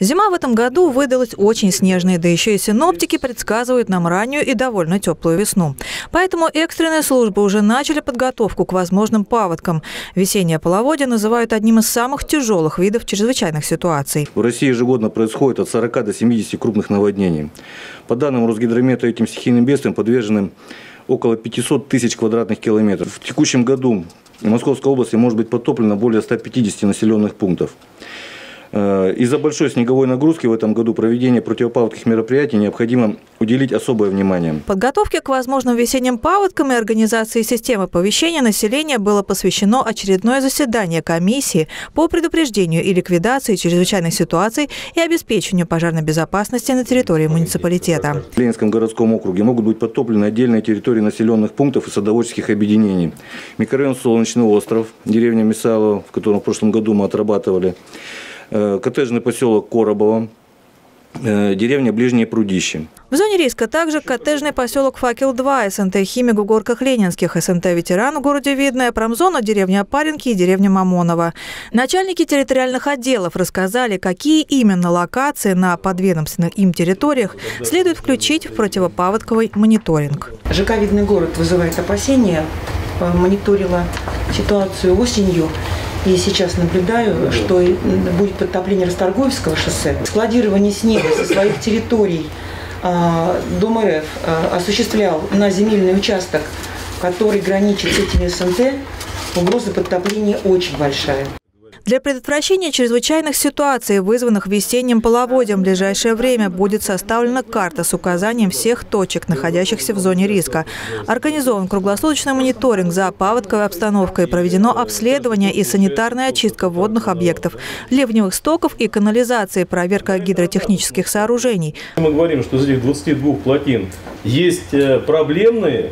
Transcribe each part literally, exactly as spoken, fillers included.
Зима в этом году выдалась очень снежной, да еще и синоптики предсказывают нам раннюю и довольно теплую весну. Поэтому экстренные службы уже начали подготовку к возможным паводкам. Весеннее половодье называют одним из самых тяжелых видов чрезвычайных ситуаций. В России ежегодно происходит от сорока до семидесяти крупных наводнений. По данным Росгидромета, этим стихийным бедствиям подвержены около пятисот тысяч квадратных километров. В текущем году в Московской области может быть подтоплено более ста пятидесяти населенных пунктов. Из-за большой снеговой нагрузки в этом году проведение противопаводковых мероприятий необходимо уделить особое внимание. Подготовке к возможным весенним паводкам и организации системы оповещения населения было посвящено очередное заседание комиссии по предупреждению и ликвидации чрезвычайных ситуаций и обеспечению пожарной безопасности на территории муниципалитета. В Ленинском городском округе могут быть подтоплены отдельные территории населенных пунктов и садоводческих объединений. Микрорайон Солнечный остров, деревня Месалово, в котором в прошлом году мы отрабатывали, коттеджный поселок Коробово, деревня Ближнее Прудище. В зоне риска также коттеджный поселок Факел-два, СНТ «Химик» в Горках Ленинских, СНТ «Ветеран» в городе Видное, промзона деревня Опаренки и деревня Мамоново. Начальники территориальных отделов рассказали, какие именно локации на подведомственных им территориях следует включить в противопаводковый мониторинг. ЖК «Видный город» вызывает опасения. Мониторила ситуацию осенью. И сейчас наблюдаю, что будет подтопление Расторгуевского шоссе. Складирование снега со своих территорий Дом РФ осуществлял на земельный участок, который граничит с этими СНТ. Угроза подтопления очень большая. Для предотвращения чрезвычайных ситуаций, вызванных весенним половодьем, в ближайшее время будет составлена карта с указанием всех точек, находящихся в зоне риска. Организован круглосуточный мониторинг за паводковой обстановкой, проведено обследование и санитарная очистка водных объектов, ливневых стоков и канализации, проверка гидротехнических сооружений. Мы говорим, что из этих двадцати двух плотин есть проблемные,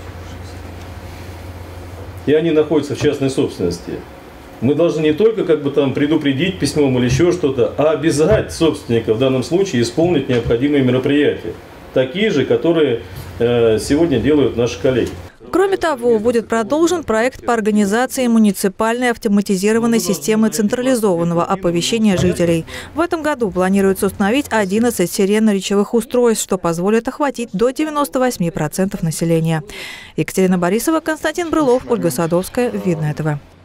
и они находятся в частной собственности. Мы должны не только как бы там предупредить письмом или еще что-то, а обязать собственника в данном случае исполнить необходимые мероприятия. Такие же, которые э, сегодня делают наши коллеги. Кроме того, будет продолжен проект по организации муниципальной автоматизированной системы централизованного оповещения жителей. В этом году планируется установить одиннадцать сиренно-речевых устройств, что позволит охватить до девяноста восьми процентов населения. Екатерина Борисова, Константин Брылов, Ольга Садовская, Видное ТВ.